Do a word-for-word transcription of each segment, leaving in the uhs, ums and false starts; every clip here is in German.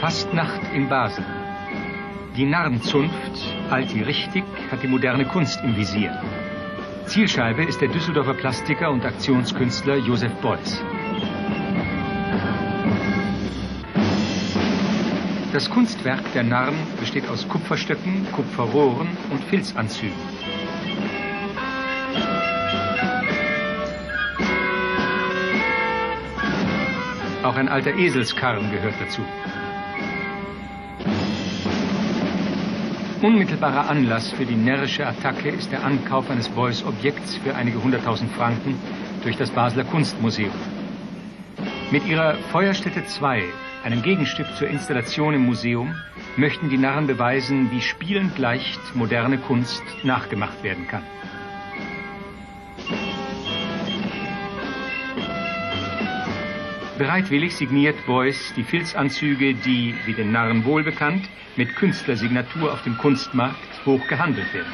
Fastnacht in Basel. Die Narrenzunft, alt wie richtig, hat die moderne Kunst im Visier. Zielscheibe ist der Düsseldorfer Plastiker und Aktionskünstler Joseph Beuys. Das Kunstwerk der Narren besteht aus Kupferstöcken, Kupferrohren und Filzanzügen. Auch ein alter Eselskarren gehört dazu. Unmittelbarer Anlass für die närrische Attacke ist der Ankauf eines Beuys-Objekts für einige hunderttausend Franken durch das Basler Kunstmuseum. Mit ihrer Feuerstätte zwei, einem Gegenstück zur Installation im Museum, möchten die Narren beweisen, wie spielend leicht moderne Kunst nachgemacht werden kann. Bereitwillig signiert Beuys die Filzanzüge, die, wie den Narren wohlbekannt, mit Künstlersignatur auf dem Kunstmarkt hoch gehandelt werden.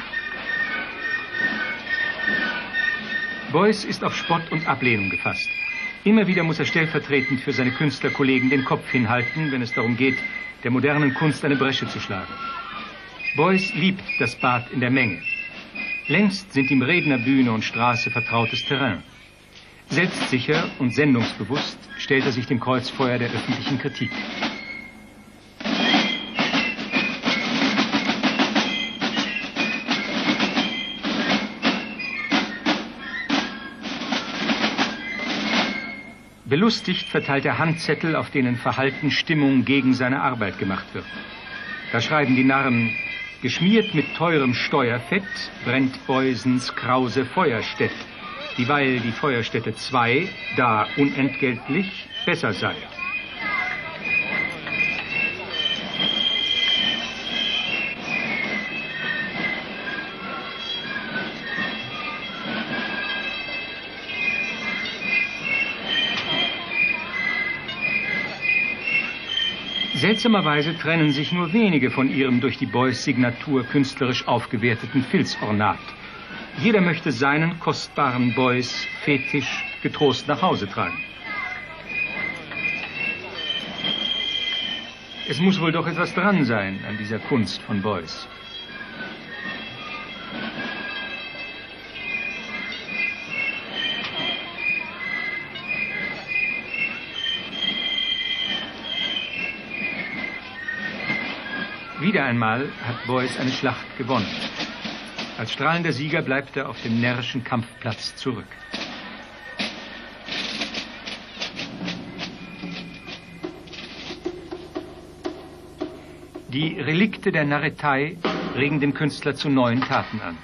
Beuys ist auf Spott und Ablehnung gefasst. Immer wieder muss er stellvertretend für seine Künstlerkollegen den Kopf hinhalten, wenn es darum geht, der modernen Kunst eine Bresche zu schlagen. Beuys liebt das Bad in der Menge. Längst sind ihm Rednerbühne und Straße vertrautes Terrain. Selbstsicher und sendungsbewusst stellt er sich dem Kreuzfeuer der öffentlichen Kritik. Belustigt verteilt er Handzettel, auf denen verhalten Stimmung gegen seine Arbeit gemacht wird. Da schreiben die Narren: Geschmiert mit teurem Steuerfett brennt Beusens krause Feuerstätte, dieweil die Feuerstätte zwei, da unentgeltlich, besser sei. Seltsamerweise trennen sich nur wenige von ihrem durch die Beuys-Signatur künstlerisch aufgewerteten Filzornat. Jeder möchte seinen kostbaren Beuys-Fetisch getrost nach Hause tragen. Es muss wohl doch etwas dran sein an dieser Kunst von Beuys. Wieder einmal hat Beuys eine Schlacht gewonnen. Als strahlender Sieger bleibt er auf dem närrischen Kampfplatz zurück. Die Relikte der Narretei regen den Künstler zu neuen Taten an.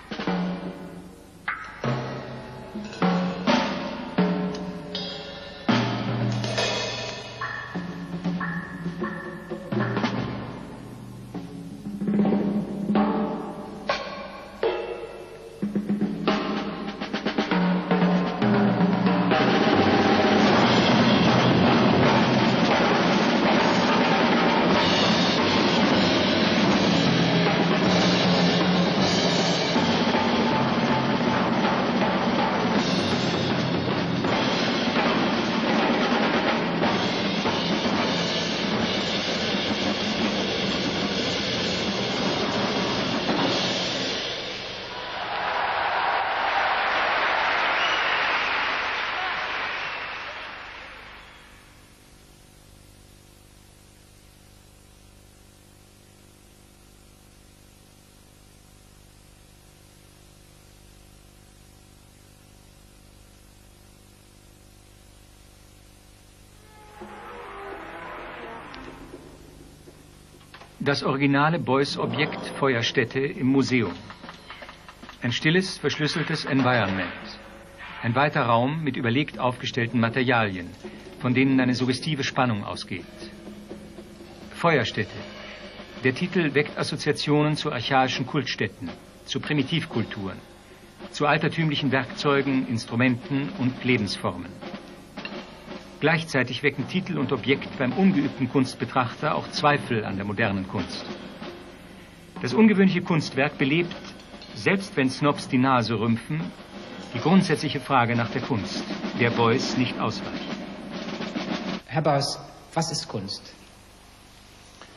Das originale Beuys-Objekt Feuerstätte im Museum. Ein stilles, verschlüsseltes Environment. Ein weiter Raum mit überlegt aufgestellten Materialien, von denen eine suggestive Spannung ausgeht. Feuerstätte. Der Titel weckt Assoziationen zu archaischen Kultstätten, zu Primitivkulturen, zu altertümlichen Werkzeugen, Instrumenten und Lebensformen. Gleichzeitig wecken Titel und Objekt beim ungeübten Kunstbetrachter auch Zweifel an der modernen Kunst. Das ungewöhnliche Kunstwerk belebt, selbst wenn Snobs die Nase rümpfen, die grundsätzliche Frage nach der Kunst, der Beuys nicht ausweicht. Herr Beuys, was ist Kunst?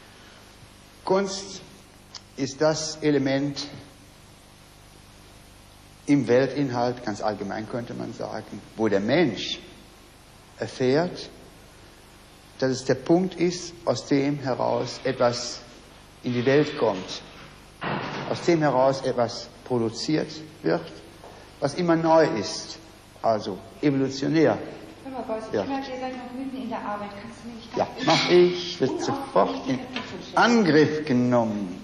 Kunst ist das Element im Weltinhalt, ganz allgemein könnte man sagen, wo der Mensch erfährt, dass es der Punkt ist, aus dem heraus etwas in die Welt kommt, aus dem heraus etwas produziert wird, was immer neu ist, also evolutionär. Hör mal, Boris, ich merke, ihr seid noch mitten in der Arbeit. Kannst du mir nicht... Ja, mach ich. Wird sofort in Angriff genommen.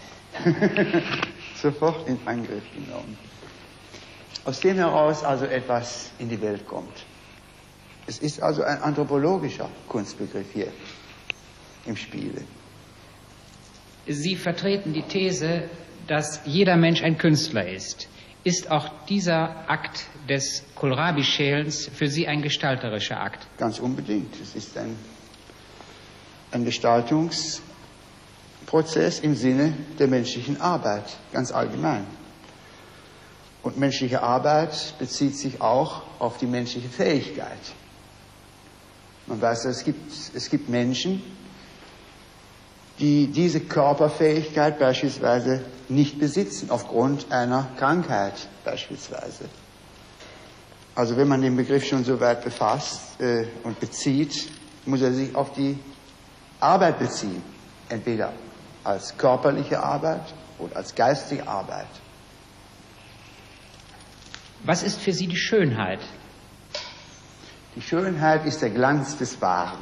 Sofort in Angriff genommen. Aus dem heraus also etwas in die Welt kommt. Es ist also ein anthropologischer Kunstbegriff hier im Spiele. Sie vertreten die These, dass jeder Mensch ein Künstler ist. Ist auch dieser Akt des Kohlrabi-Schälens für Sie ein gestalterischer Akt? Ganz unbedingt. Es ist ein, ein Gestaltungsprozess im Sinne der menschlichen Arbeit, ganz allgemein. Und menschliche Arbeit bezieht sich auch auf die menschliche Fähigkeit. Man weiß, es gibt, es gibt Menschen, die diese Körperfähigkeit beispielsweise nicht besitzen, aufgrund einer Krankheit beispielsweise. Also wenn man den Begriff schon so weit befasst äh, und bezieht, muss er sich auf die Arbeit beziehen, entweder als körperliche Arbeit oder als geistige Arbeit. Was ist für Sie die Schönheit? Die Schönheit ist der Glanz des Wahren.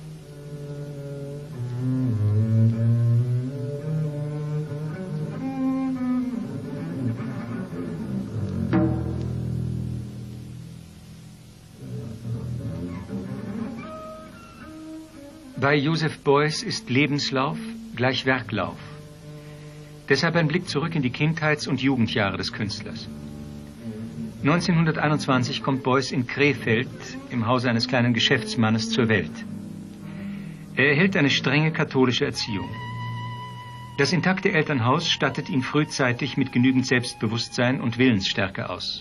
Bei Joseph Beuys ist Lebenslauf gleich Werklauf. Deshalb ein Blick zurück in die Kindheits- und Jugendjahre des Künstlers. neunzehnhunderteinundzwanzig kommt Beuys in Krefeld im Hause eines kleinen Geschäftsmannes zur Welt. Er erhält eine strenge katholische Erziehung. Das intakte Elternhaus stattet ihn frühzeitig mit genügend Selbstbewusstsein und Willensstärke aus.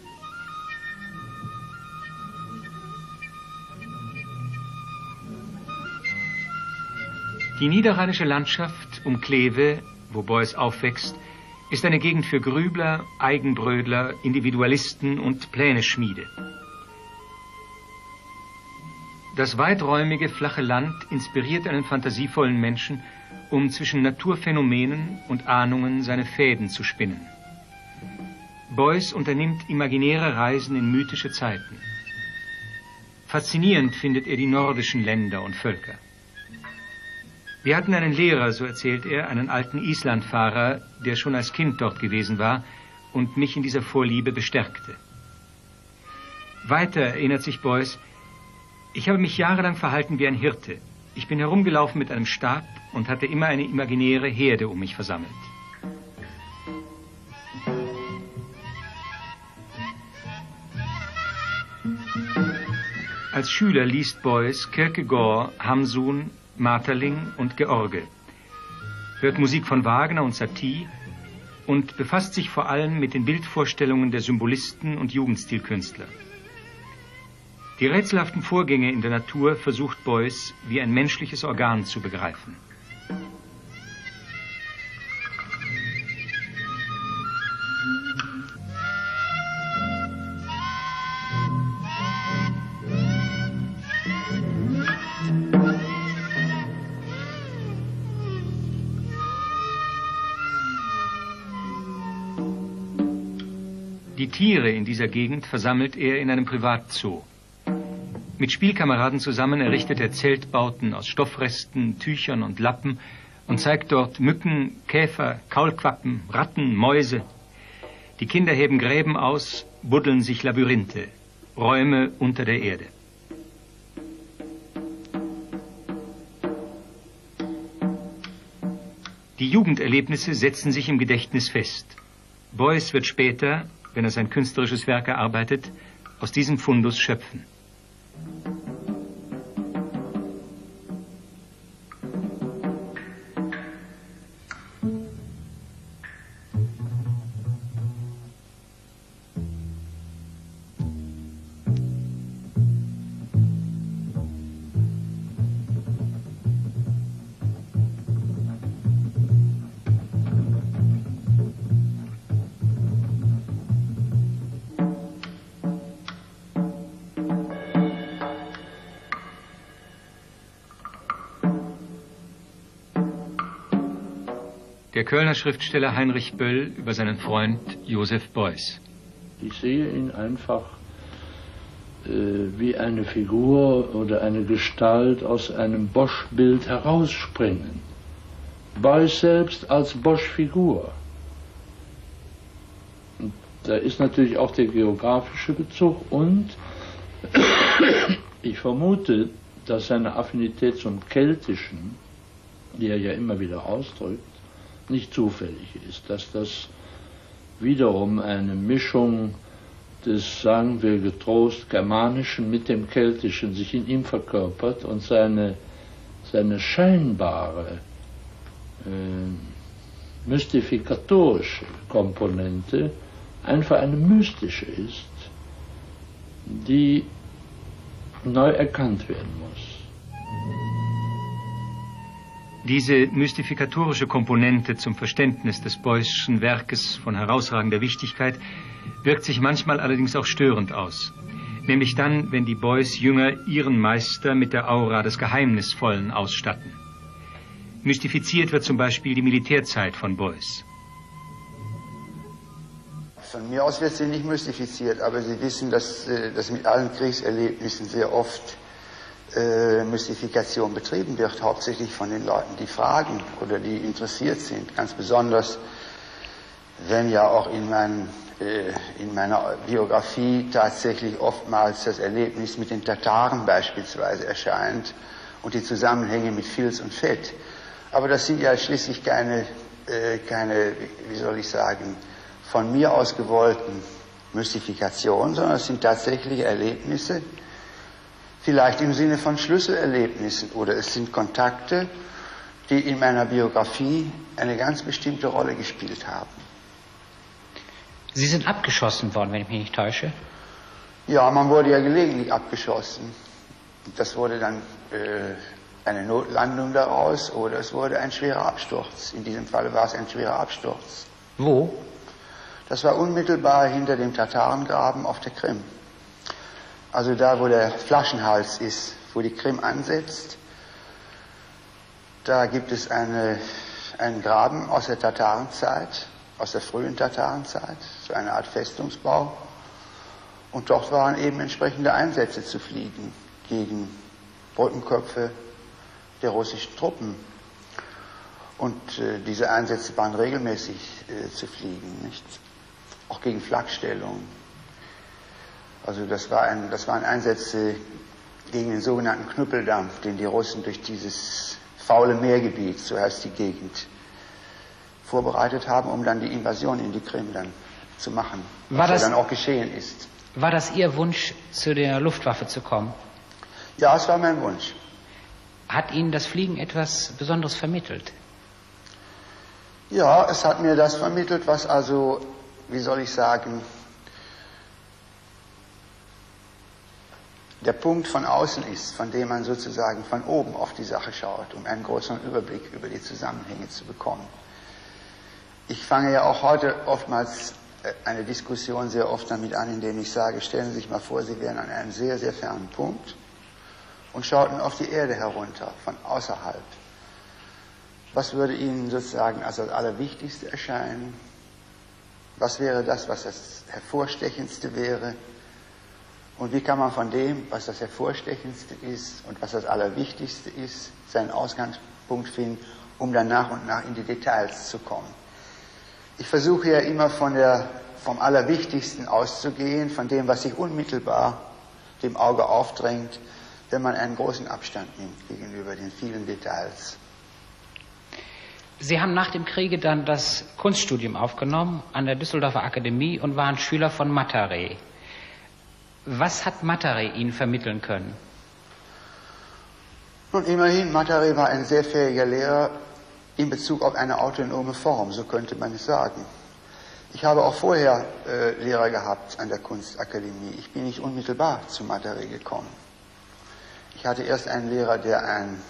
Die niederrheinische Landschaft um Kleve, wo Beuys aufwächst, ist eine Gegend für Grübler, Eigenbrödler, Individualisten und Pläneschmiede. Das weiträumige, flache Land inspiriert einen fantasievollen Menschen, um zwischen Naturphänomenen und Ahnungen seine Fäden zu spinnen. Beuys unternimmt imaginäre Reisen in mythische Zeiten. Faszinierend findet er die nordischen Länder und Völker. Wir hatten einen Lehrer, so erzählt er, einen alten Islandfahrer, der schon als Kind dort gewesen war und mich in dieser Vorliebe bestärkte. Weiter erinnert sich Beuys: Ich habe mich jahrelang verhalten wie ein Hirte. Ich bin herumgelaufen mit einem Stab und hatte immer eine imaginäre Herde um mich versammelt. Als Schüler liest Beuys Kierkegaard, Hamsun, Maeterlinck und George, hört Musik von Wagner und Satie und befasst sich vor allem mit den Bildvorstellungen der Symbolisten und Jugendstilkünstler. Die rätselhaften Vorgänge in der Natur versucht Beuys wie ein menschliches Organ zu begreifen. Die Tiere in dieser Gegend versammelt er in einem Privatzoo. Mit Spielkameraden zusammen errichtet er Zeltbauten aus Stoffresten, Tüchern und Lappen und zeigt dort Mücken, Käfer, Kaulquappen, Ratten, Mäuse. Die Kinder heben Gräben aus, buddeln sich Labyrinthe, Räume unter der Erde. Die Jugenderlebnisse setzen sich im Gedächtnis fest. Beuys wird später, wenn er sein künstlerisches Werk erarbeitet, aus diesem Fundus schöpfen. Der Kölner Schriftsteller Heinrich Böll über seinen Freund Joseph Beuys. Ich sehe ihn einfach äh, wie eine Figur oder eine Gestalt aus einem Bosch-Bild herausspringen. Beuys selbst als Bosch-Figur. Da ist natürlich auch der geografische Bezug und ich vermute, dass seine Affinität zum Keltischen, die er ja immer wieder ausdrückt, nicht zufällig ist, dass das wiederum eine Mischung des, sagen wir getrost, Germanischen mit dem Keltischen sich in ihm verkörpert und seine, seine scheinbare äh, mystifikatorische Komponente einfach eine mystische ist, die neu erkannt werden muss. Diese mystifikatorische Komponente zum Verständnis des Beuysschen Werkes von herausragender Wichtigkeit wirkt sich manchmal allerdings auch störend aus. Nämlich dann, wenn die Beuys-Jünger ihren Meister mit der Aura des Geheimnisvollen ausstatten. Mystifiziert wird zum Beispiel die Militärzeit von Beuys. Von mir aus wird sie nicht mystifiziert, aber Sie wissen, dass, dass mit allen Kriegserlebnissen sehr oft äh, Mystifikation betrieben wird, hauptsächlich von den Leuten, die fragen oder die interessiert sind. Ganz besonders, wenn ja auch in, mein, äh, in meiner Biografie tatsächlich oftmals das Erlebnis mit den Tataren beispielsweise erscheint und die Zusammenhänge mit Filz und Fett. Aber das sind ja schließlich keine, äh, keine, wie soll ich sagen, von mir aus gewollten Mystifikationen, sondern es sind tatsächliche Erlebnisse, vielleicht im Sinne von Schlüsselerlebnissen, oder es sind Kontakte, die in meiner Biografie eine ganz bestimmte Rolle gespielt haben. Sie sind abgeschossen worden, wenn ich mich nicht täusche? Ja, man wurde ja gelegentlich abgeschossen. Das wurde dann äh, eine Notlandung daraus oder es wurde ein schwerer Absturz. In diesem Fall war es ein schwerer Absturz. Wo? Das war unmittelbar hinter dem Tatarengraben auf der Krim. Also da, wo der Flaschenhals ist, wo die Krim ansetzt, da gibt es eine, einen Graben aus der Tatarenzeit, aus der frühen Tatarenzeit, so eine Art Festungsbau. Und dort waren eben entsprechende Einsätze zu fliegen gegen Brückenköpfe der russischen Truppen. Und äh, diese Einsätze waren regelmäßig äh, zu fliegen, nicht? Auch gegen Flakstellungen. Also das, war ein, das waren Einsätze gegen den sogenannten Knüppeldampf, den die Russen durch dieses faule Meergebiet, so heißt die Gegend, vorbereitet haben, um dann die Invasion in die Krim dann zu machen, war was das, ja dann auch geschehen ist. War das Ihr Wunsch, zu der Luftwaffe zu kommen? Ja, es war mein Wunsch. Hat Ihnen das Fliegen etwas Besonderes vermittelt? Ja, es hat mir das vermittelt, was also, wie soll ich sagen, der Punkt von außen ist, von dem man sozusagen von oben auf die Sache schaut, um einen größeren Überblick über die Zusammenhänge zu bekommen. Ich fange ja auch heute oftmals eine Diskussion sehr oft damit an, indem ich sage, stellen Sie sich mal vor, Sie wären an einem sehr, sehr fernen Punkt und schauten auf die Erde herunter, von außerhalb. Was würde Ihnen sozusagen als das Allerwichtigste erscheinen? Was wäre das, was das Hervorstechendste wäre? Und wie kann man von dem, was das Hervorstechendste ist und was das Allerwichtigste ist, seinen Ausgangspunkt finden, um dann nach und nach in die Details zu kommen? Ich versuche ja immer von der, vom Allerwichtigsten auszugehen, von dem, was sich unmittelbar dem Auge aufdrängt, wenn man einen großen Abstand nimmt gegenüber den vielen Details. Sie haben nach dem Kriege dann das Kunststudium aufgenommen an der Düsseldorfer Akademie und waren Schüler von Mataré. Was hat Mataré Ihnen vermitteln können? Nun, immerhin, Mataré war ein sehr fähiger Lehrer in Bezug auf eine autonome Form, so könnte man es sagen. Ich habe auch vorher äh, Lehrer gehabt an der Kunstakademie. Ich bin nicht unmittelbar zu Mataré gekommen. Ich hatte erst einen Lehrer, der ein,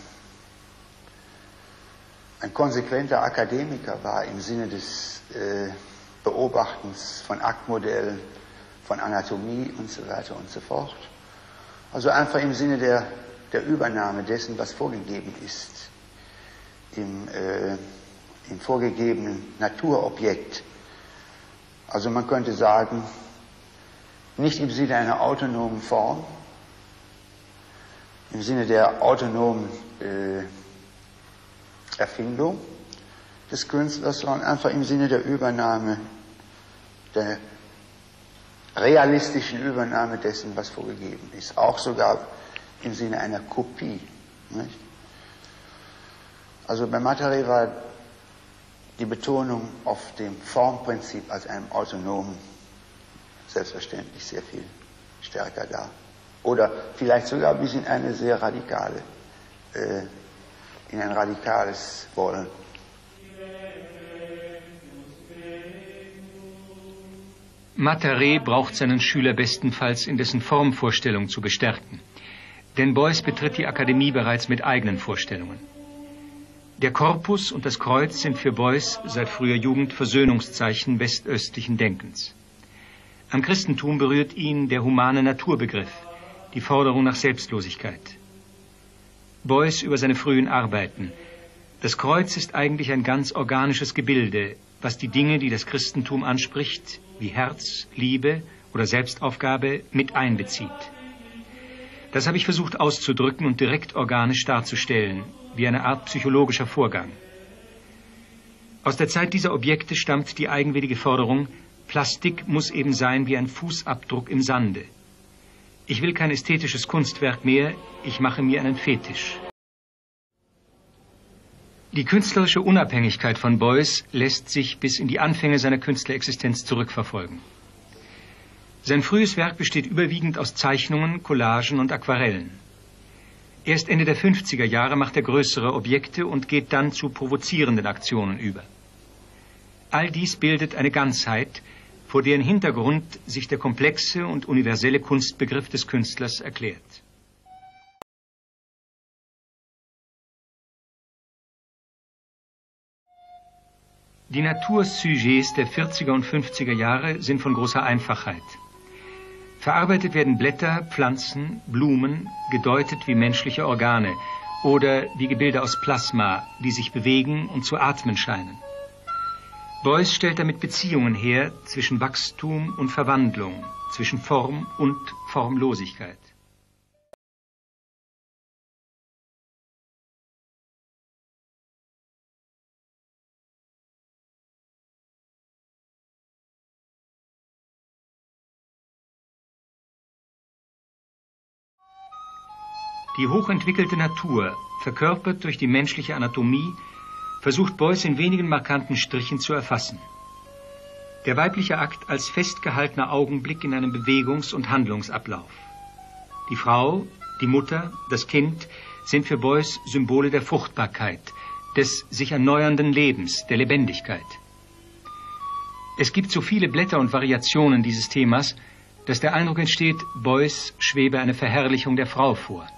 ein konsequenter Akademiker war im Sinne des äh, Beobachtens von Aktmodellen, von Anatomie und so weiter und so fort. Also einfach im Sinne der, der Übernahme dessen, was vorgegeben ist im, äh, dem vorgegebenen Naturobjekt. Also man könnte sagen, nicht im Sinne einer autonomen Form, im Sinne der autonomen äh, Erfindung des Künstlers, sondern einfach im Sinne der Übernahme, der realistischen Übernahme dessen, was vorgegeben ist. Auch sogar im Sinne einer Kopie. Nicht? Also bei Mataré war die Betonung auf dem Formprinzip als einem autonomen selbstverständlich sehr viel stärker da. Oder vielleicht sogar bis in eine sehr radikale, äh, in ein radikales Wollen. Mataré braucht seinen Schüler bestenfalls in dessen Formvorstellung zu bestärken. Denn Beuys betritt die Akademie bereits mit eigenen Vorstellungen. Der Korpus und das Kreuz sind für Beuys seit früher Jugend Versöhnungszeichen westöstlichen Denkens. Am Christentum berührt ihn der humane Naturbegriff, die Forderung nach Selbstlosigkeit. Beuys über seine frühen Arbeiten. Das Kreuz ist eigentlich ein ganz organisches Gebilde, was die Dinge, die das Christentum anspricht, wie Herz, Liebe oder Selbstaufgabe, mit einbezieht. Das habe ich versucht auszudrücken und direkt organisch darzustellen, wie eine Art psychologischer Vorgang. Aus der Zeit dieser Objekte stammt die eigenwillige Forderung, Plastik muss eben sein wie ein Fußabdruck im Sande. Ich will kein ästhetisches Kunstwerk mehr, ich mache mir einen Fetisch. Die künstlerische Unabhängigkeit von Beuys lässt sich bis in die Anfänge seiner Künstlerexistenz zurückverfolgen. Sein frühes Werk besteht überwiegend aus Zeichnungen, Collagen und Aquarellen. Erst Ende der fünfziger Jahre macht er größere Objekte und geht dann zu provozierenden Aktionen über. All dies bildet eine Ganzheit, vor deren Hintergrund sich der komplexe und universelle Kunstbegriff des Künstlers erklärt. Die Natursujets der vierziger und fünfziger Jahre sind von großer Einfachheit. Verarbeitet werden Blätter, Pflanzen, Blumen, gedeutet wie menschliche Organe oder wie Gebilde aus Plasma, die sich bewegen und zu atmen scheinen. Beuys stellt damit Beziehungen her zwischen Wachstum und Verwandlung, zwischen Form und Formlosigkeit. Die hochentwickelte Natur, verkörpert durch die menschliche Anatomie, versucht Beuys in wenigen markanten Strichen zu erfassen. Der weibliche Akt als festgehaltener Augenblick in einem Bewegungs- und Handlungsablauf. Die Frau, die Mutter, das Kind sind für Beuys Symbole der Fruchtbarkeit, des sich erneuernden Lebens, der Lebendigkeit. Es gibt so viele Blätter und Variationen dieses Themas, dass der Eindruck entsteht, Beuys schwebe eine Verherrlichung der Frau vor.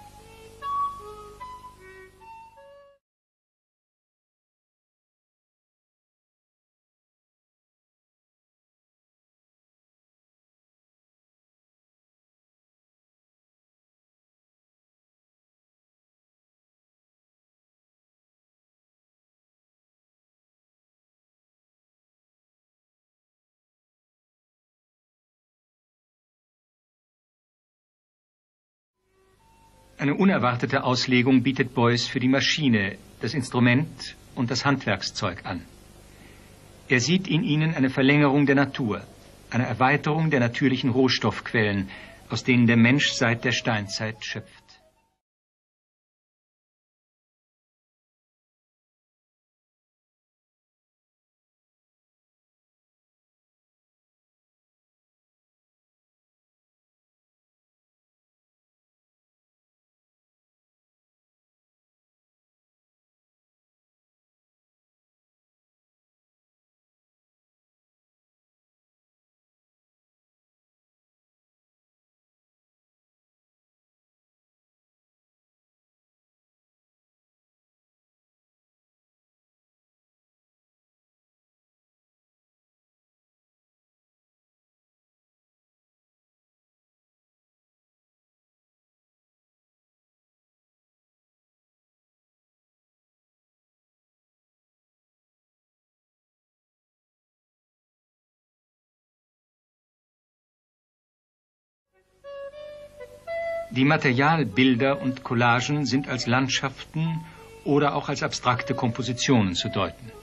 Eine unerwartete Auslegung bietet Beuys für die Maschine, das Instrument und das Handwerkszeug an. Er sieht in ihnen eine Verlängerung der Natur, eine Erweiterung der natürlichen Rohstoffquellen, aus denen der Mensch seit der Steinzeit schöpft. Die Materialbilder und Collagen sind als Landschaften oder auch als abstrakte Kompositionen zu deuten.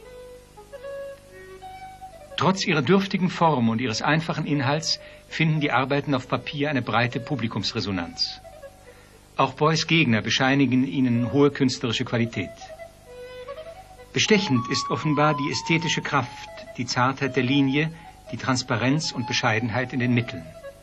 Trotz ihrer dürftigen Form und ihres einfachen Inhalts finden die Arbeiten auf Papier eine breite Publikumsresonanz. Auch Beuys Gegner bescheinigen ihnen hohe künstlerische Qualität. Bestechend ist offenbar die ästhetische Kraft, die Zartheit der Linie, die Transparenz und Bescheidenheit in den Mitteln.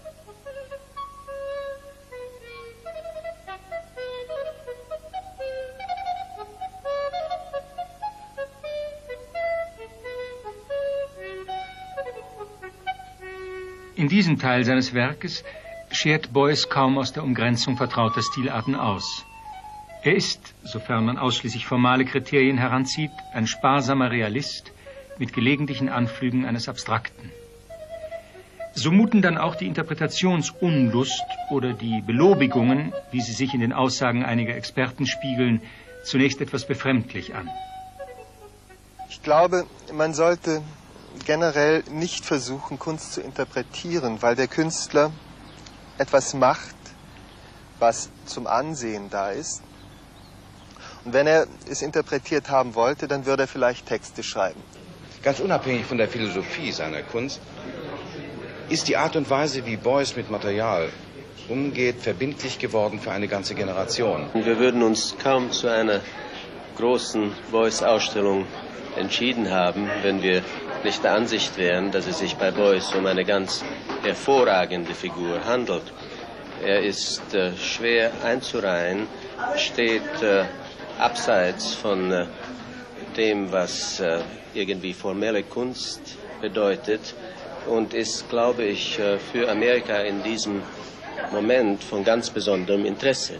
In diesem Teil seines Werkes schert Beuys kaum aus der Umgrenzung vertrauter Stilarten aus. Er ist, sofern man ausschließlich formale Kriterien heranzieht, ein sparsamer Realist mit gelegentlichen Anflügen eines Abstrakten. So muten dann auch die Interpretationsunlust oder die Belobigungen, wie sie sich in den Aussagen einiger Experten spiegeln, zunächst etwas befremdlich an. Ich glaube, man sollte generell nicht versuchen, Kunst zu interpretieren, weil der Künstler etwas macht, was zum Ansehen da ist. Und wenn er es interpretiert haben wollte, dann würde er vielleicht Texte schreiben. Ganz unabhängig von der Philosophie seiner Kunst ist die Art und Weise, wie Beuys mit Material umgeht, verbindlich geworden für eine ganze Generation. Wir würden uns kaum zu einer großen Beuys-Ausstellung entschieden haben, wenn wir nicht der Ansicht wären, dass es sich bei Beuys um eine ganz hervorragende Figur handelt. Er ist äh, schwer einzureihen, steht äh, abseits von äh, dem, was äh, irgendwie formelle Kunst bedeutet und ist, glaube ich, äh, für Amerika in diesem Moment von ganz besonderem Interesse.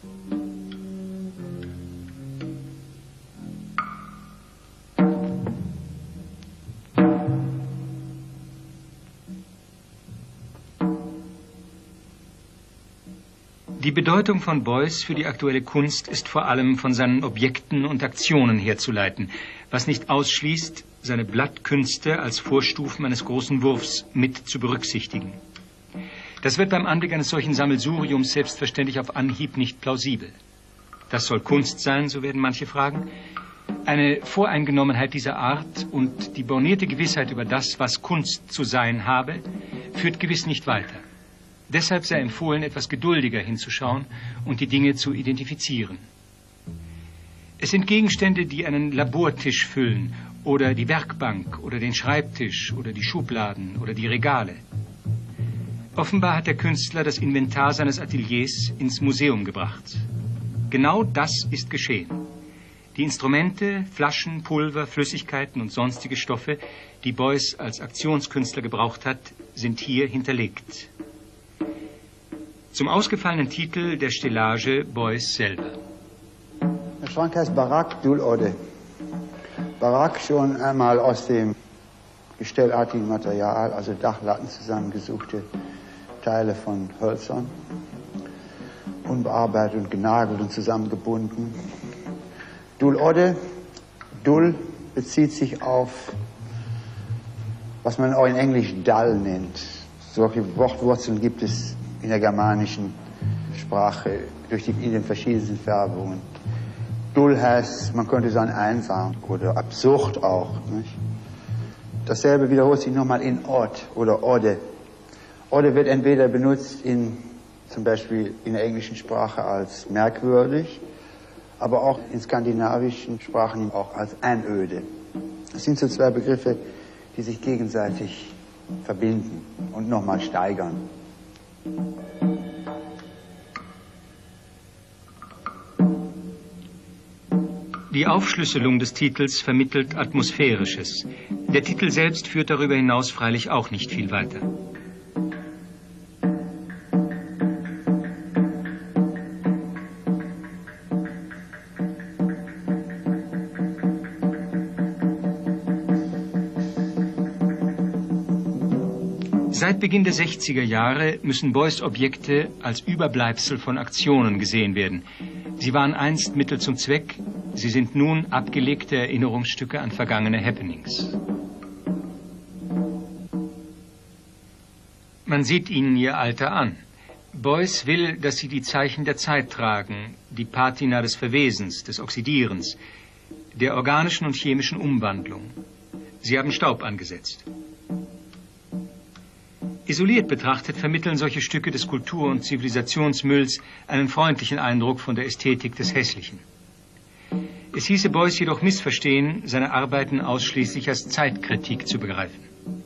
Die Bedeutung von Beuys für die aktuelle Kunst ist vor allem von seinen Objekten und Aktionen herzuleiten, was nicht ausschließt, seine Blattkünste als Vorstufen eines großen Wurfs mit zu berücksichtigen. Das wird beim Anblick eines solchen Sammelsuriums selbstverständlich auf Anhieb nicht plausibel. Das soll Kunst sein, so werden manche fragen. Eine Voreingenommenheit dieser Art und die bornierte Gewissheit über das, was Kunst zu sein habe, führt gewiss nicht weiter. Deshalb sei empfohlen, etwas geduldiger hinzuschauen und die Dinge zu identifizieren. Es sind Gegenstände, die einen Labortisch füllen oder die Werkbank oder den Schreibtisch oder die Schubladen oder die Regale. Offenbar hat der Künstler das Inventar seines Ateliers ins Museum gebracht. Genau das ist geschehen. Die Instrumente, Flaschen, Pulver, Flüssigkeiten und sonstige Stoffe, die Beuys als Aktionskünstler gebraucht hat, sind hier hinterlegt. Zum ausgefallenen Titel der Stellage Beuys selber. Der Schrank heißt Barak Dul Ode. Barak schon einmal aus dem gestellartigen Material, also Dachlatten zusammengesuchte Teile von Hölzern, unbearbeitet und genagelt und zusammengebunden. Dul Ode, Dul bezieht sich auf, was man auch in Englisch Dull nennt. Solche Wortwurzeln gibt es in der germanischen Sprache durch die, in den verschiedensten Färbungen. Dull heißt, man könnte sagen, einsam oder absurd auch. Nicht? Dasselbe wiederholt sich nochmal in Ort oder Ode. Ode wird entweder benutzt in, zum Beispiel in der englischen Sprache als merkwürdig, aber auch in skandinavischen Sprachen auch als Einöde. Das sind so zwei Begriffe, die sich gegenseitig verbinden und nochmal steigern. Die Aufschlüsselung des Titels vermittelt Atmosphärisches. Der Titel selbst führt darüber hinaus freilich auch nicht viel weiter. Seit Beginn der sechziger Jahre müssen Beuys Objekte als Überbleibsel von Aktionen gesehen werden. Sie waren einst Mittel zum Zweck, sie sind nun abgelegte Erinnerungsstücke an vergangene Happenings. Man sieht ihnen ihr Alter an. Beuys will, dass sie die Zeichen der Zeit tragen, die Patina des Verwesens, des Oxidierens, der organischen und chemischen Umwandlung. Sie haben Staub angesetzt. Isoliert betrachtet vermitteln solche Stücke des Kultur- und Zivilisationsmülls einen freundlichen Eindruck von der Ästhetik des Hässlichen. Es hieße Beuys jedoch missverstehen, seine Arbeiten ausschließlich als Zeitkritik zu begreifen.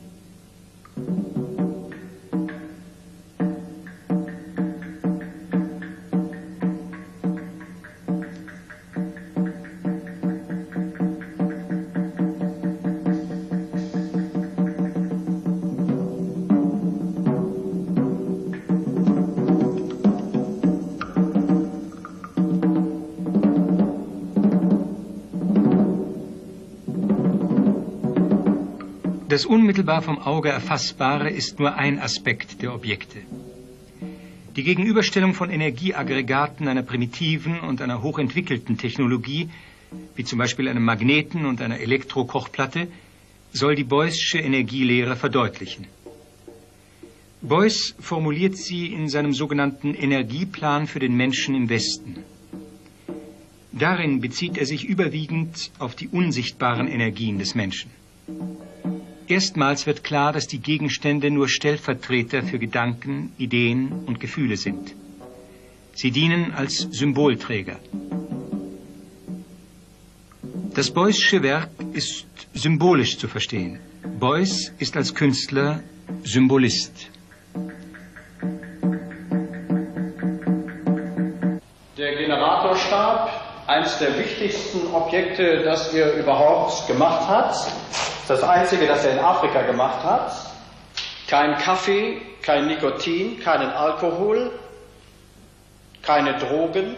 Das unmittelbar vom Auge Erfassbare ist nur ein Aspekt der Objekte. Die Gegenüberstellung von Energieaggregaten einer primitiven und einer hochentwickelten Technologie, wie zum Beispiel einem Magneten und einer Elektrokochplatte, soll die Beuys'sche Energielehre verdeutlichen. Beuys formuliert sie in seinem sogenannten Energieplan für den Menschen im Westen. Darin bezieht er sich überwiegend auf die unsichtbaren Energien des Menschen. Erstmals wird klar, dass die Gegenstände nur Stellvertreter für Gedanken, Ideen und Gefühle sind. Sie dienen als Symbolträger. Das Beuys'sche Werk ist symbolisch zu verstehen. Beuys ist als Künstler Symbolist. Der Generatorstab, eines der wichtigsten Objekte, das er überhaupt gemacht hat. Das einzige, das er in Afrika gemacht hat. Kein Kaffee, kein Nikotin, keinen Alkohol, keine Drogen,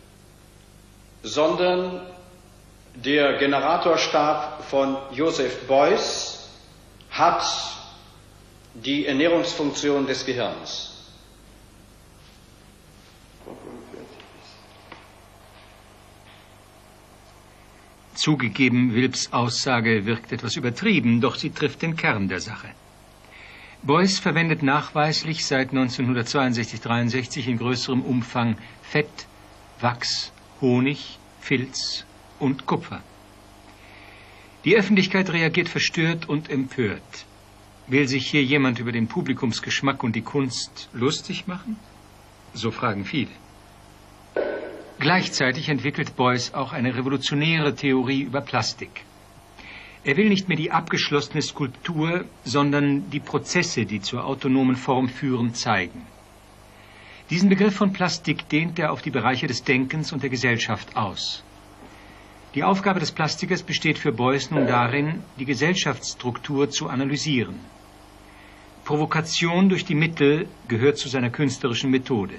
sondern der Generatorstab von Joseph Beuys hat die Ernährungsfunktion des Gehirns. Zugegeben, Wilps Aussage wirkt etwas übertrieben, doch sie trifft den Kern der Sache. Beuys verwendet nachweislich seit neunzehnhundertzweiundsechzig dreiundsechzig in größerem Umfang Fett, Wachs, Honig, Filz und Kupfer. Die Öffentlichkeit reagiert verstört und empört. Will sich hier jemand über den Publikumsgeschmack und die Kunst lustig machen? So fragen viele. Gleichzeitig entwickelt Beuys auch eine revolutionäre Theorie über Plastik. Er will nicht mehr die abgeschlossene Skulptur, sondern die Prozesse, die zur autonomen Form führen, zeigen. Diesen Begriff von Plastik dehnt er auf die Bereiche des Denkens und der Gesellschaft aus. Die Aufgabe des Plastikers besteht für Beuys nun darin, die Gesellschaftsstruktur zu analysieren. Provokation durch die Mittel gehört zu seiner künstlerischen Methode.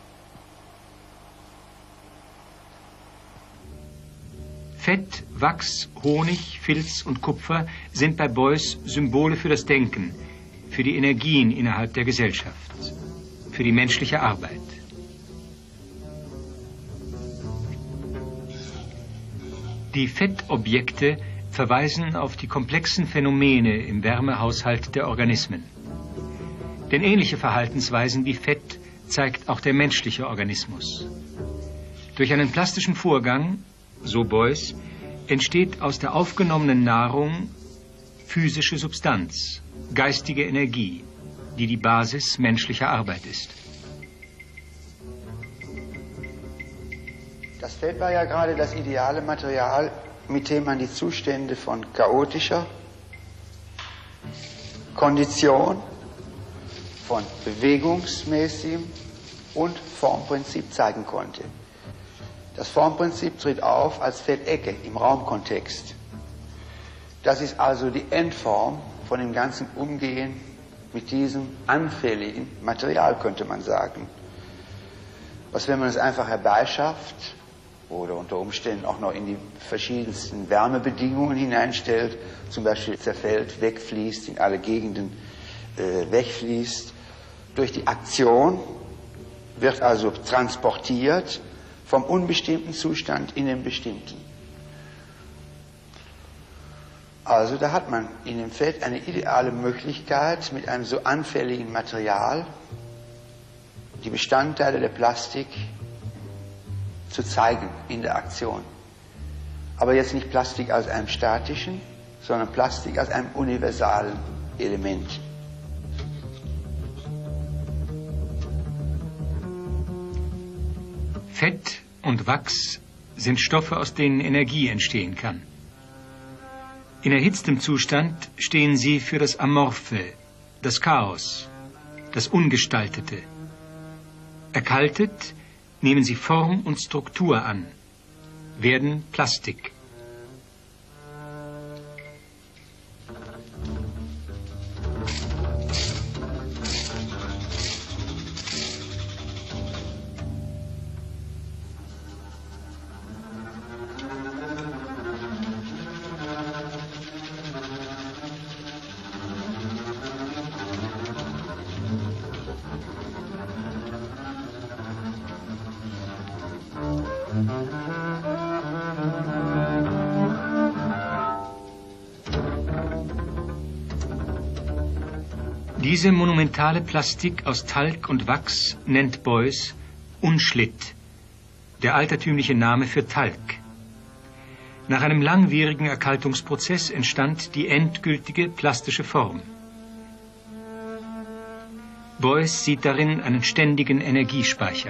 Fett, Wachs, Honig, Filz und Kupfer sind bei Beuys Symbole für das Denken, für die Energien innerhalb der Gesellschaft, für die menschliche Arbeit. Die Fettobjekte verweisen auf die komplexen Phänomene im Wärmehaushalt der Organismen. Denn ähnliche Verhaltensweisen wie Fett zeigt auch der menschliche Organismus. Durch einen plastischen Vorgang, so Beuys, entsteht aus der aufgenommenen Nahrung physische Substanz, geistige Energie, die die Basis menschlicher Arbeit ist. Das Fett war ja gerade das ideale Material, mit dem man die Zustände von chaotischer Kondition, von bewegungsmäßigem und Formprinzip zeigen konnte. Das Formprinzip tritt auf als Fettecke im Raumkontext. Das ist also die Endform von dem ganzen Umgehen mit diesem anfälligen Material, könnte man sagen. Was, wenn man es einfach herbeischafft oder unter Umständen auch noch in die verschiedensten Wärmebedingungen hineinstellt, zum Beispiel zerfällt, wegfließt, in alle Gegenden äh, wegfließt. Durch die Aktion wird also transportiert vom unbestimmten Zustand in den bestimmten. Also da hat man in dem Fett eine ideale Möglichkeit, mit einem so anfälligen Material die Bestandteile der Plastik zu zeigen in der Aktion. Aber jetzt nicht Plastik als einem statischen, sondern Plastik als einem universalen Element. Fett und Wachs sind Stoffe, aus denen Energie entstehen kann. In erhitztem Zustand stehen sie für das Amorphe, das Chaos, das Ungestaltete. Erkaltet nehmen sie Form und Struktur an, werden Plastik. Diese monumentale Plastik aus Talg und Wachs nennt Beuys Unschlitt, der altertümliche Name für Talg. Nach einem langwierigen Erkaltungsprozess entstand die endgültige plastische Form. Beuys sieht darin einen ständigen Energiespeicher.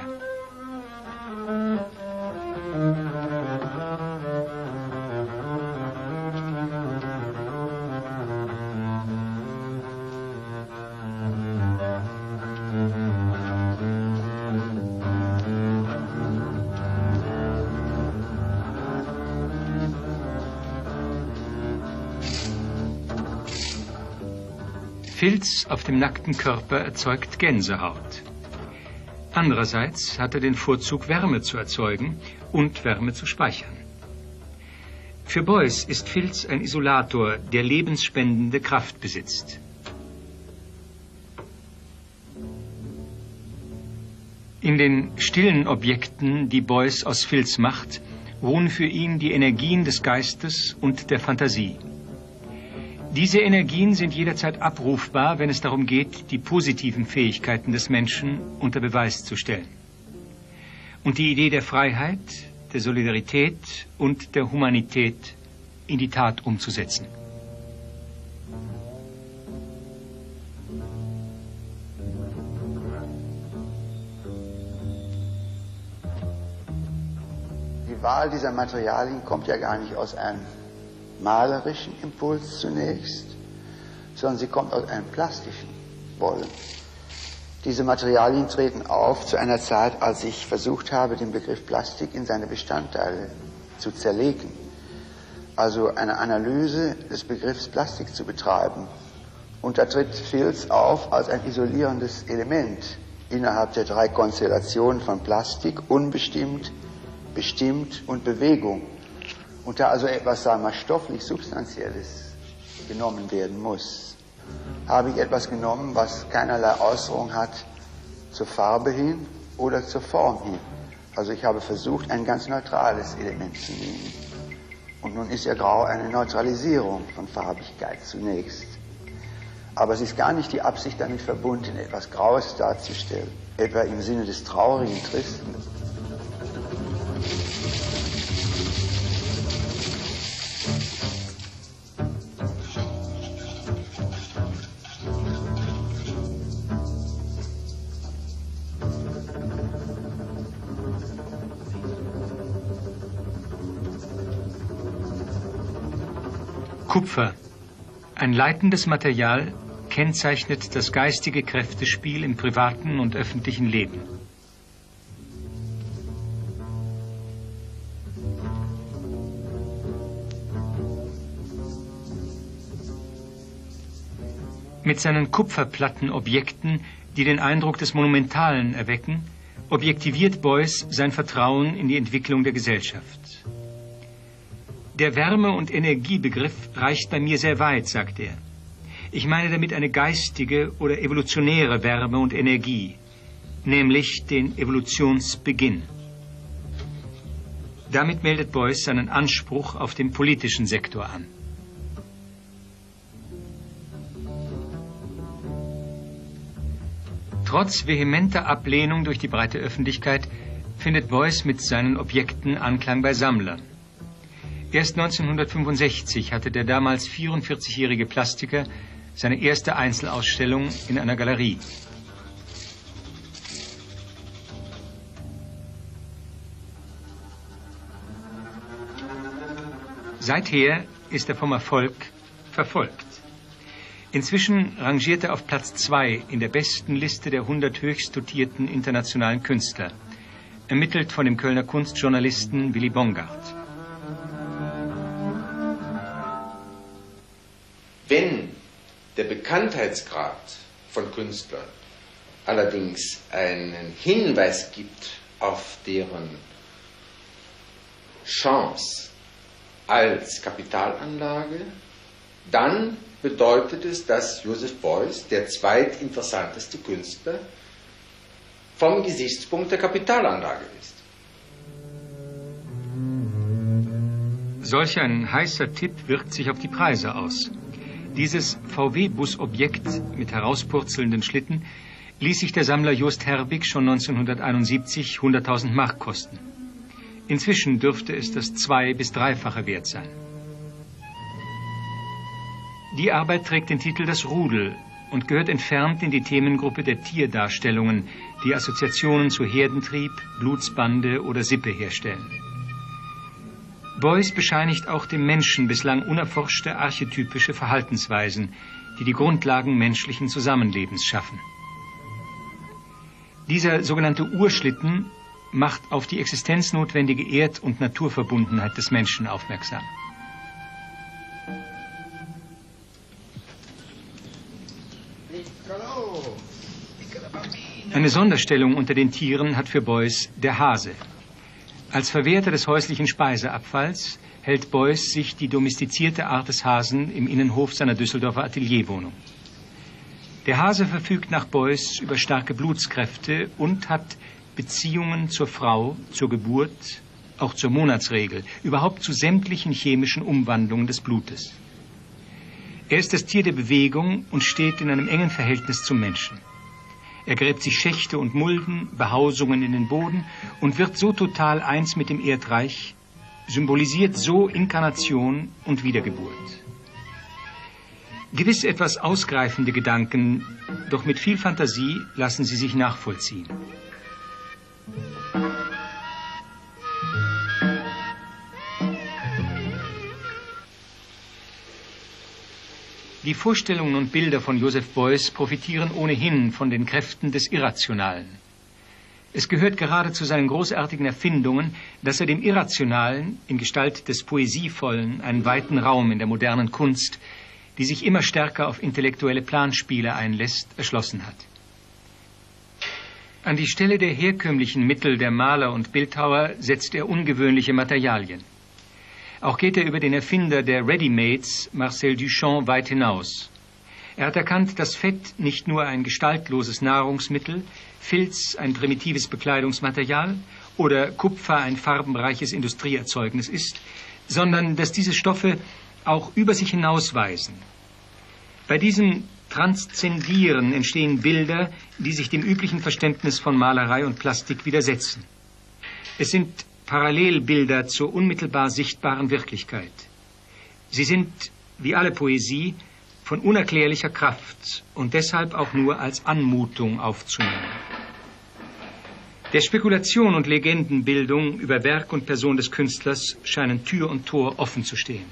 Filz auf dem nackten Körper erzeugt Gänsehaut. Andererseits hat er den Vorzug, Wärme zu erzeugen und Wärme zu speichern. Für Beuys ist Filz ein Isolator, der lebensspendende Kraft besitzt. In den stillen Objekten, die Beuys aus Filz macht, ruhen für ihn die Energien des Geistes und der Fantasie. Diese Energien sind jederzeit abrufbar, wenn es darum geht, die positiven Fähigkeiten des Menschen unter Beweis zu stellen. Und die Idee der Freiheit, der Solidarität und der Humanität in die Tat umzusetzen. Die Wahl dieser Materialien kommt ja gar nicht aus einem malerischen Impuls zunächst, sondern sie kommt aus einem plastischen Wollen. Diese Materialien treten auf zu einer Zeit, als ich versucht habe, den Begriff Plastik in seine Bestandteile zu zerlegen, also eine Analyse des Begriffs Plastik zu betreiben. Und da tritt Filz auf als ein isolierendes Element innerhalb der drei Konstellationen von Plastik, unbestimmt, bestimmt und Bewegung. Und da also etwas, sagen wir mal, stofflich Substanzielles genommen werden muss, habe ich etwas genommen, was keinerlei Äußerung hat zur Farbe hin oder zur Form hin. Also ich habe versucht, ein ganz neutrales Element zu nehmen. Und nun ist ja Grau eine Neutralisierung von Farbigkeit zunächst. Aber es ist gar nicht die Absicht damit verbunden, etwas Graues darzustellen, etwa im Sinne des traurigen, tristen. Kupfer, ein leitendes Material, kennzeichnet das geistige Kräftespiel im privaten und öffentlichen Leben. Mit seinen Kupferplattenobjekten, die den Eindruck des Monumentalen erwecken, objektiviert Beuys sein Vertrauen in die Entwicklung der Gesellschaft. Der Wärme- und Energiebegriff reicht bei mir sehr weit, sagt er. Ich meine damit eine geistige oder evolutionäre Wärme und Energie, nämlich den Evolutionsbeginn. Damit meldet Beuys seinen Anspruch auf den politischen Sektor an. Trotz vehementer Ablehnung durch die breite Öffentlichkeit findet Beuys mit seinen Objekten Anklang bei Sammlern. Erst neunzehnhundertfünfundsechzig hatte der damals vierundvierzigjährige Plastiker seine erste Einzelausstellung in einer Galerie. Seither ist er vom Erfolg verfolgt. Inzwischen rangiert er auf Platz zwei in der besten Liste der hundert höchst dotierten internationalen Künstler, ermittelt von dem Kölner Kunstjournalisten Willy Bongard. Wenn der Bekanntheitsgrad von Künstlern allerdings einen Hinweis gibt auf deren Chance als Kapitalanlage, dann bedeutet es, dass Joseph Beuys der zweitinteressanteste Künstler vom Gesichtspunkt der Kapitalanlage ist. Solch ein heißer Tipp wirkt sich auf die Preise aus. Dieses V W-Busobjekt mit herauspurzelnden Schlitten ließ sich der Sammler Jost Herbig schon neunzehnhunderteinundsiebzig hunderttausend Mark kosten. Inzwischen dürfte es das zwei- bis dreifache wert sein. Die Arbeit trägt den Titel Das Rudel und gehört entfernt in die Themengruppe der Tierdarstellungen, die Assoziationen zu Herdentrieb, Blutsbande oder Sippe herstellen. Beuys bescheinigt auch dem Menschen bislang unerforschte archetypische Verhaltensweisen, die die Grundlagen menschlichen Zusammenlebens schaffen. Dieser sogenannte Urschlitten macht auf die existenznotwendige Erd- und Naturverbundenheit des Menschen aufmerksam. Eine Sonderstellung unter den Tieren hat für Beuys der Hase. Als Verwerter des häuslichen Speiseabfalls hält Beuys sich die domestizierte Art des Hasen im Innenhof seiner Düsseldorfer Atelierwohnung. Der Hase verfügt nach Beuys über starke Blutskräfte und hat Beziehungen zur Frau, zur Geburt, auch zur Monatsregel, überhaupt zu sämtlichen chemischen Umwandlungen des Blutes. Er ist das Tier der Bewegung und steht in einem engen Verhältnis zum Menschen. Er gräbt sich Schächte und Mulden, Behausungen in den Boden und wird so total eins mit dem Erdreich, symbolisiert so Inkarnation und Wiedergeburt. Gewiss etwas ausgreifende Gedanken, doch mit viel Fantasie lassen sie sich nachvollziehen. Die Vorstellungen und Bilder von Joseph Beuys profitieren ohnehin von den Kräften des Irrationalen. Es gehört gerade zu seinen großartigen Erfindungen, dass er dem Irrationalen in Gestalt des Poesievollen einen weiten Raum in der modernen Kunst, die sich immer stärker auf intellektuelle Planspiele einlässt, erschlossen hat. An die Stelle der herkömmlichen Mittel der Maler und Bildhauer setzt er ungewöhnliche Materialien. Auch geht er über den Erfinder der Ready-Mades, Marcel Duchamp, weit hinaus. Er hat erkannt, dass Fett nicht nur ein gestaltloses Nahrungsmittel, Filz ein primitives Bekleidungsmaterial oder Kupfer ein farbenreiches Industrieerzeugnis ist, sondern dass diese Stoffe auch über sich hinausweisen. Bei diesem Transzendieren entstehen Bilder, die sich dem üblichen Verständnis von Malerei und Plastik widersetzen. Es sind Parallelbilder zur unmittelbar sichtbaren Wirklichkeit. Sie sind, wie alle Poesie, von unerklärlicher Kraft und deshalb auch nur als Anmutung aufzunehmen. Der Spekulation und Legendenbildung über Werk und Person des Künstlers scheinen Tür und Tor offen zu stehen.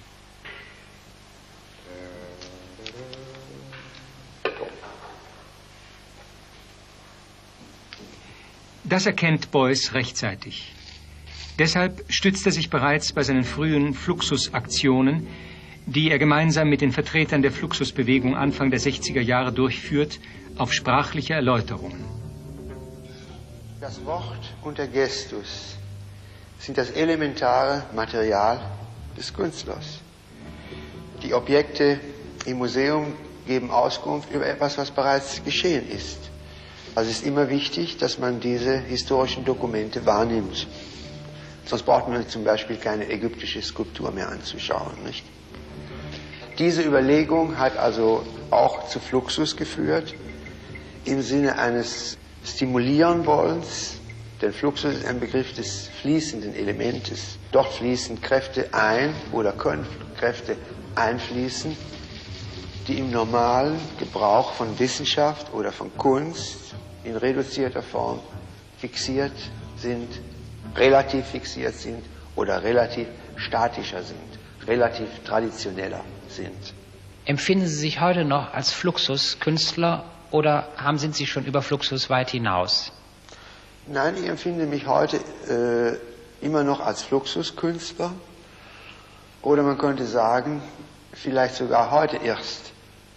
Das erkennt Beuys rechtzeitig. Deshalb stützt er sich bereits bei seinen frühen Fluxusaktionen, die er gemeinsam mit den Vertretern der Fluxusbewegung Anfang der sechziger Jahre durchführt, auf sprachliche Erläuterungen. Das Wort und der Gestus sind das elementare Material des Künstlers. Die Objekte im Museum geben Auskunft über etwas, was bereits geschehen ist. Also es ist immer wichtig, dass man diese historischen Dokumente wahrnimmt. Sonst braucht man zum Beispiel keine ägyptische Skulptur mehr anzuschauen, nicht? Diese Überlegung hat also auch zu Fluxus geführt. im Sinne eines Stimulieren wollens, denn Fluxus ist ein Begriff des fließenden Elementes. Dort fließen Kräfte ein oder können Kräfte einfließen, die im normalen Gebrauch von Wissenschaft oder von Kunst in reduzierter Form fixiert sind, relativ fixiert sind oder relativ statischer sind, relativ traditioneller sind. Empfinden Sie sich heute noch als Fluxuskünstler oder haben, sind Sie schon über Fluxus weit hinaus? Nein, ich empfinde mich heute äh, immer noch als Fluxuskünstler oder man könnte sagen, vielleicht sogar heute erst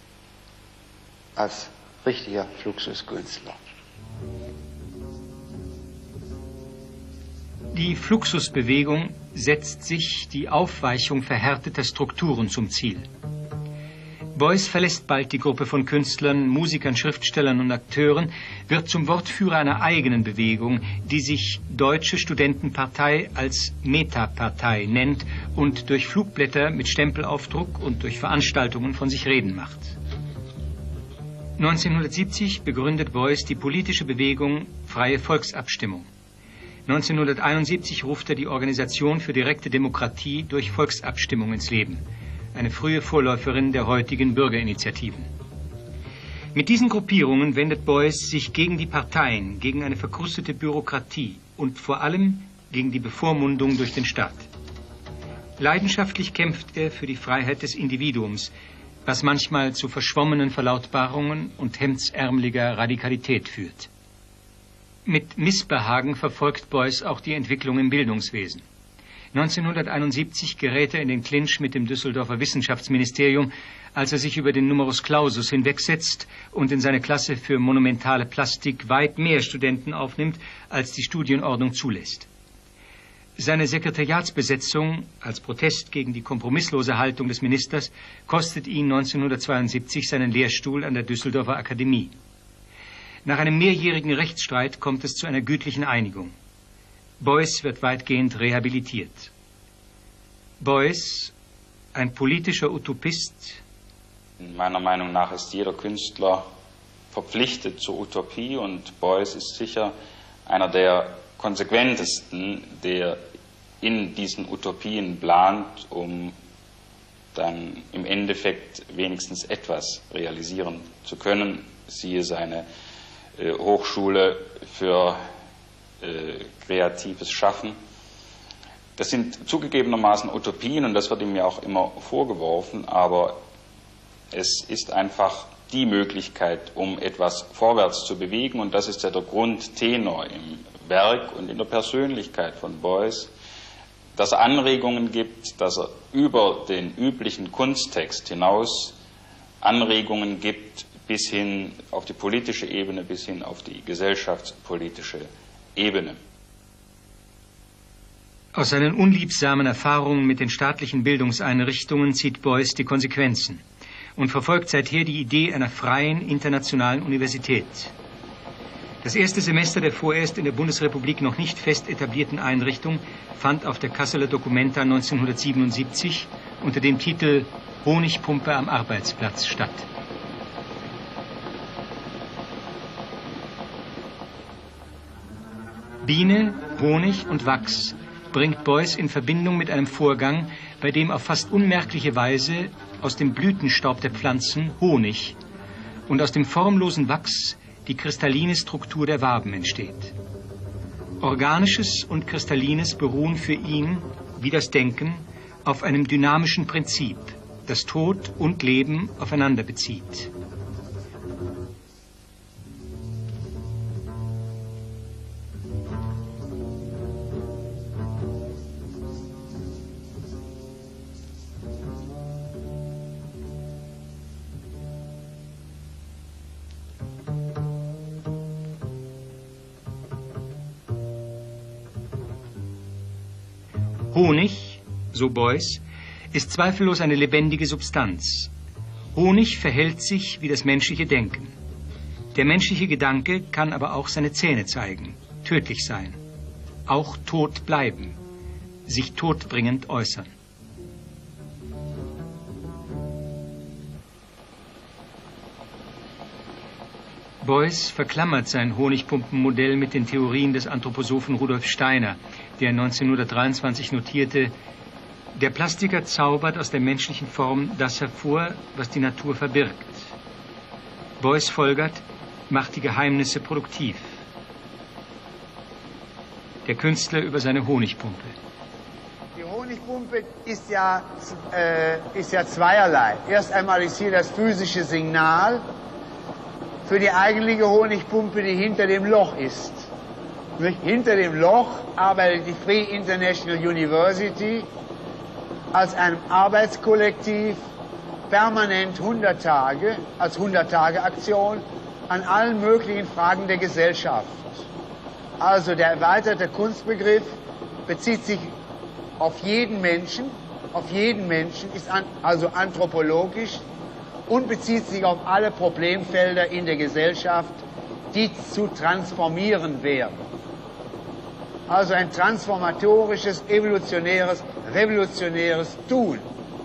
als richtiger Fluxuskünstler. Die Fluxusbewegung setzt sich die Aufweichung verhärteter Strukturen zum Ziel. Beuys verlässt bald die Gruppe von Künstlern, Musikern, Schriftstellern und Akteuren, wird zum Wortführer einer eigenen Bewegung, die sich Deutsche Studentenpartei als Metapartei nennt und durch Flugblätter mit Stempelaufdruck und durch Veranstaltungen von sich reden macht. neunzehnhundertsiebzig begründet Beuys die politische Bewegung Freie Volksabstimmung. neunzehnhunderteinundsiebzig ruft er die Organisation für direkte Demokratie durch Volksabstimmung ins Leben, eine frühe Vorläuferin der heutigen Bürgerinitiativen. Mit diesen Gruppierungen wendet Beuys sich gegen die Parteien, gegen eine verkrustete Bürokratie und vor allem gegen die Bevormundung durch den Staat. Leidenschaftlich kämpft er für die Freiheit des Individuums, was manchmal zu verschwommenen Verlautbarungen und hemdsärmeliger Radikalität führt. Mit Missbehagen verfolgt Beuys auch die Entwicklung im Bildungswesen. neunzehnhunderteinundsiebzig gerät er in den Clinch mit dem Düsseldorfer Wissenschaftsministerium, als er sich über den Numerus Clausus hinwegsetzt und in seine Klasse für monumentale Plastik weit mehr Studenten aufnimmt, als die Studienordnung zulässt. Seine Sekretariatsbesetzung als Protest gegen die kompromisslose Haltung des Ministers kostet ihn neunzehnhundertzweiundsiebzig seinen Lehrstuhl an der Düsseldorfer Akademie. Nach einem mehrjährigen Rechtsstreit kommt es zu einer gütlichen Einigung. Beuys wird weitgehend rehabilitiert. Beuys, ein politischer Utopist. Meiner Meinung nach ist jeder Künstler verpflichtet zur Utopie und Beuys ist sicher einer der konsequentesten, der in diesen Utopien plant, um dann im Endeffekt wenigstens etwas realisieren zu können. Siehe seine äh, Hochschule für äh, kreatives Schaffen. Das sind zugegebenermaßen Utopien und das wird ihm ja auch immer vorgeworfen, aber es ist einfach die Möglichkeit, um etwas vorwärts zu bewegen und das ist ja der Grundtenor im Werk und in der Persönlichkeit von Beuys, dass er Anregungen gibt, dass er über den üblichen Kunsttext hinaus Anregungen gibt bis hin auf die politische Ebene, bis hin auf die gesellschaftspolitische Ebene. Aus seinen unliebsamen Erfahrungen mit den staatlichen Bildungseinrichtungen zieht Beuys die Konsequenzen und verfolgt seither die Idee einer freien internationalen Universität. Das erste Semester der vorerst in der Bundesrepublik noch nicht fest etablierten Einrichtung fand auf der Kasseler Documenta neunzehnhundertsiebenundsiebzig unter dem Titel Honigpumpe am Arbeitsplatz statt. Biene, Honig und Wachs bringt Beuys in Verbindung mit einem Vorgang, bei dem auf fast unmerkliche Weise aus dem Blütenstaub der Pflanzen Honig und aus dem formlosen Wachs die kristalline Struktur der Waben entsteht. Organisches und Kristallines beruhen für ihn, wie das Denken, auf einem dynamischen Prinzip, das Tod und Leben aufeinander bezieht. Honig, so Beuys, ist zweifellos eine lebendige Substanz. Honig verhält sich wie das menschliche Denken. Der menschliche Gedanke kann aber auch seine Zähne zeigen, tödlich sein, auch tot bleiben, sich todbringend äußern. Beuys verklammert sein Honigpumpenmodell mit den Theorien des Anthroposophen Rudolf Steiner, der neunzehnhundertdreiundzwanzig notierte: Der Plastiker zaubert aus der menschlichen Form das hervor, was die Natur verbirgt. Beuys folgert, macht die Geheimnisse produktiv. Der Künstler über seine Honigpumpe. Die Honigpumpe ist ja, äh, ist ja zweierlei. Erst einmal ist hier das physische Signal für die eigentliche Honigpumpe, die hinter dem Loch ist. Nicht? Hinter dem Loch arbeitet die Free International University als einem Arbeitskollektiv permanent hundert Tage, als hundert-Tage-Aktion an allen möglichen Fragen der Gesellschaft. Also der erweiterte Kunstbegriff bezieht sich auf jeden Menschen, auf jeden Menschen, ist an, also anthropologisch und bezieht sich auf alle Problemfelder in der Gesellschaft, die zu transformieren wären. Also ein transformatorisches, evolutionäres, revolutionäres Tun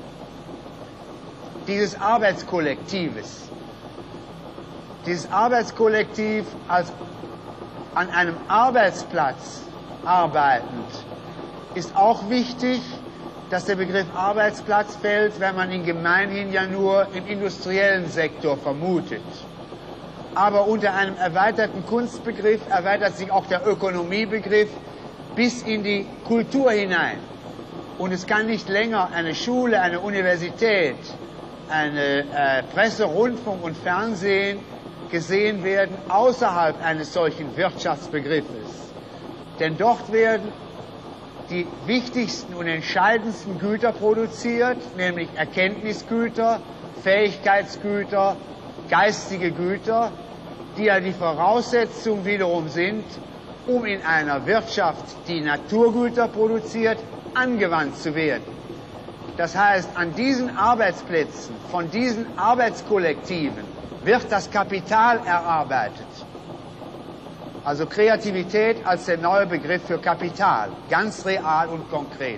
dieses Arbeitskollektives. Dieses Arbeitskollektiv als an einem Arbeitsplatz arbeitend ist auch wichtig, dass der Begriff Arbeitsplatz fällt, wenn man ihn gemeinhin ja nur im industriellen Sektor vermutet. Aber unter einem erweiterten Kunstbegriff erweitert sich auch der Ökonomiebegriff bis in die Kultur hinein. Und es kann nicht länger eine Schule, eine Universität, eine äh, Presse, Rundfunk und Fernsehen gesehen werden außerhalb eines solchen Wirtschaftsbegriffes. Denn dort werden die wichtigsten und entscheidendsten Güter produziert, nämlich Erkenntnisgüter, Fähigkeitsgüter, geistige Güter, die ja die Voraussetzung wiederum sind, um in einer Wirtschaft, die Naturgüter produziert, angewandt zu werden. Das heißt, an diesen Arbeitsplätzen, von diesen Arbeitskollektiven wird das Kapital erarbeitet. Also Kreativität als der neue Begriff für Kapital, ganz real und konkret.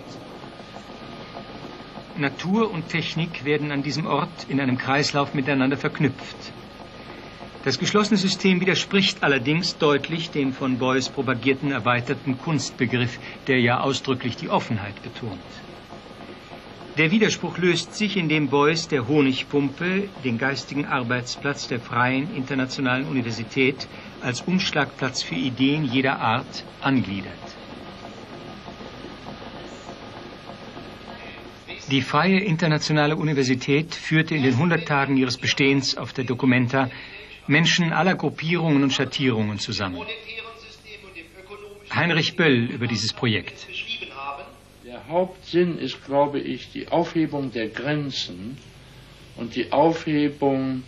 Natur und Technik werden an diesem Ort in einem Kreislauf miteinander verknüpft. Das geschlossene System widerspricht allerdings deutlich dem von Beuys propagierten erweiterten Kunstbegriff, der ja ausdrücklich die Offenheit betont. Der Widerspruch löst sich, indem Beuys der Honigpumpe den geistigen Arbeitsplatz der Freien Internationalen Universität als Umschlagplatz für Ideen jeder Art angliedert. Die Freie Internationale Universität führte in den hundert Tagen ihres Bestehens auf der Documenta Menschen aller Gruppierungen und Schattierungen zusammen. Heinrich Böll über dieses Projekt. Der Hauptsinn ist, glaube ich, die Aufhebung der Grenzen und die Aufhebung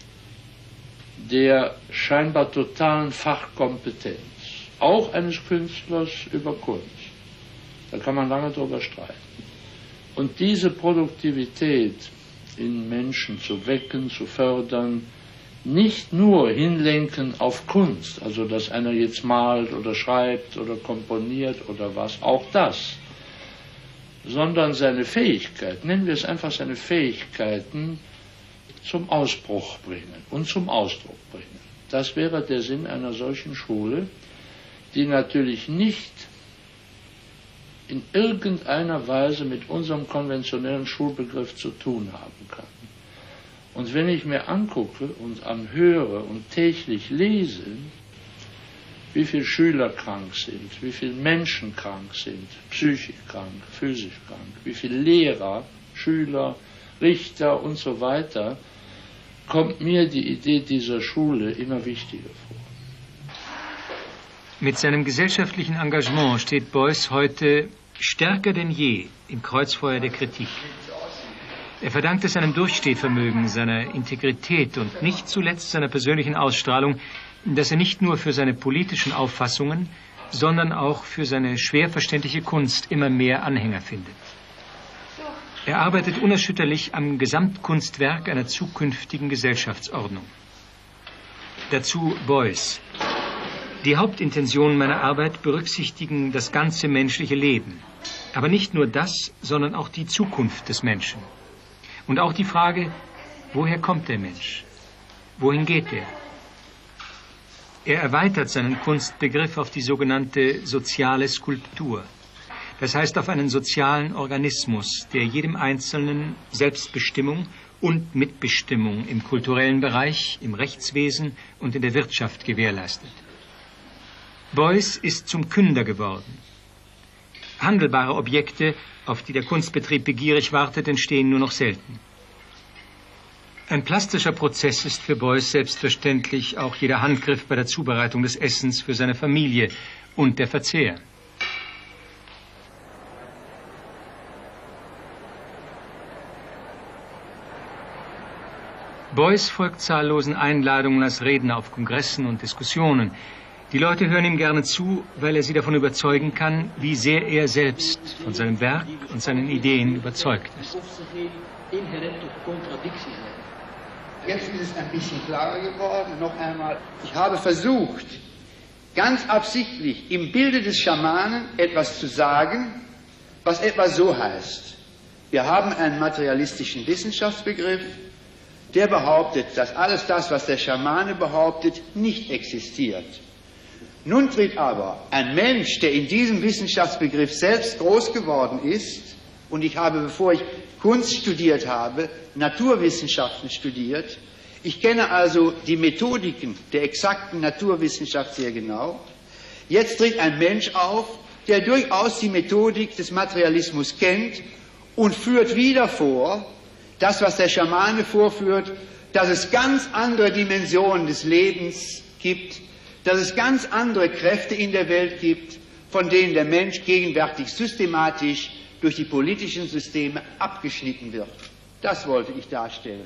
der scheinbar totalen Fachkompetenz, auch eines Künstlers über Kunst. Da kann man lange drüber streiten. Und diese Produktivität in Menschen zu wecken, zu fördern, nicht nur hinlenken auf Kunst, also dass einer jetzt malt oder schreibt oder komponiert oder was, auch das, sondern seine Fähigkeit, nennen wir es einfach seine Fähigkeiten, zum Ausbruch bringen und zum Ausdruck bringen. Das wäre der Sinn einer solchen Schule, die natürlich nicht in irgendeiner Weise mit unserem konventionellen Schulbegriff zu tun haben kann. Und wenn ich mir angucke und anhöre und täglich lese, wie viele Schüler krank sind, wie viele Menschen krank sind, psychisch krank, physisch krank, wie viele Lehrer, Schüler, Richter und so weiter, kommt mir die Idee dieser Schule immer wichtiger vor. Mit seinem gesellschaftlichen Engagement steht Beuys heute stärker denn je im Kreuzfeuer der Kritik. Er verdankt es seinem Durchstehvermögen, seiner Integrität und nicht zuletzt seiner persönlichen Ausstrahlung, dass er nicht nur für seine politischen Auffassungen, sondern auch für seine schwer verständliche Kunst immer mehr Anhänger findet. Er arbeitet unerschütterlich am Gesamtkunstwerk einer zukünftigen Gesellschaftsordnung. Dazu Beuys. Die Hauptintentionen meiner Arbeit berücksichtigen das ganze menschliche Leben. Aber nicht nur das, sondern auch die Zukunft des Menschen. Und auch die Frage, woher kommt der Mensch? Wohin geht er? Er erweitert seinen Kunstbegriff auf die sogenannte soziale Skulptur. Das heißt auf einen sozialen Organismus, der jedem Einzelnen Selbstbestimmung und Mitbestimmung im kulturellen Bereich, im Rechtswesen und in der Wirtschaft gewährleistet. Beuys ist zum Künder geworden. Handelbare Objekte, auf die der Kunstbetrieb begierig wartet, entstehen nur noch selten. Ein plastischer Prozess ist für Beuys selbstverständlich auch jeder Handgriff bei der Zubereitung des Essens für seine Familie und der Verzehr. Beuys folgt zahllosen Einladungen als Redner auf Kongressen und Diskussionen. Die Leute hören ihm gerne zu, weil er sie davon überzeugen kann, wie sehr er selbst von seinem Werk und seinen Ideen überzeugt ist. Jetzt ist es ein bisschen klarer geworden. Noch einmal, ich habe versucht, ganz absichtlich im Bilde des Schamanen etwas zu sagen, was etwa so heißt. Wir haben einen materialistischen Wissenschaftsbegriff, der behauptet, dass alles das, was der Schamane behauptet, nicht existiert. Nun tritt aber ein Mensch, der in diesem Wissenschaftsbegriff selbst groß geworden ist, und ich habe, bevor ich Kunst studiert habe, Naturwissenschaften studiert. Ich kenne also die Methodiken der exakten Naturwissenschaft sehr genau. Jetzt tritt ein Mensch auf, der durchaus die Methodik des Materialismus kennt und führt wieder vor, das, was der Schamane vorführt, dass es ganz andere Dimensionen des Lebens gibt, dass es ganz andere Kräfte in der Welt gibt, von denen der Mensch gegenwärtig systematisch durch die politischen Systeme abgeschnitten wird. Das wollte ich darstellen.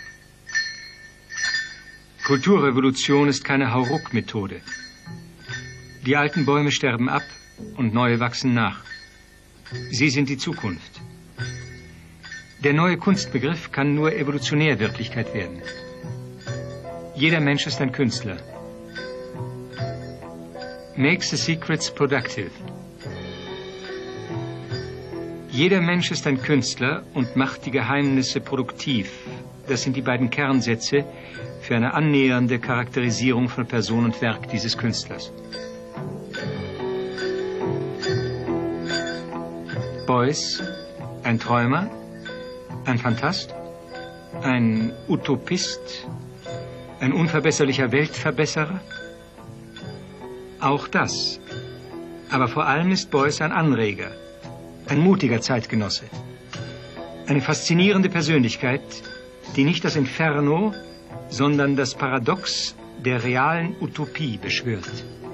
Kulturrevolution ist keine Hauruck-Methode. Die alten Bäume sterben ab und neue wachsen nach. Sie sind die Zukunft. Der neue Kunstbegriff kann nur evolutionär Wirklichkeit werden. Jeder Mensch ist ein Künstler. Make the secrets productive. Jeder Mensch ist ein Künstler und macht die Geheimnisse produktiv. Das sind die beiden Kernsätze für eine annähernde Charakterisierung von Person und Werk dieses Künstlers. Beuys, ein Träumer, ein Phantast, ein Utopist, ein unverbesserlicher Weltverbesserer? Auch das. Aber vor allem ist Beuys ein Anreger, ein mutiger Zeitgenosse. Eine faszinierende Persönlichkeit, die nicht das Inferno, sondern das Paradox der realen Utopie beschwört.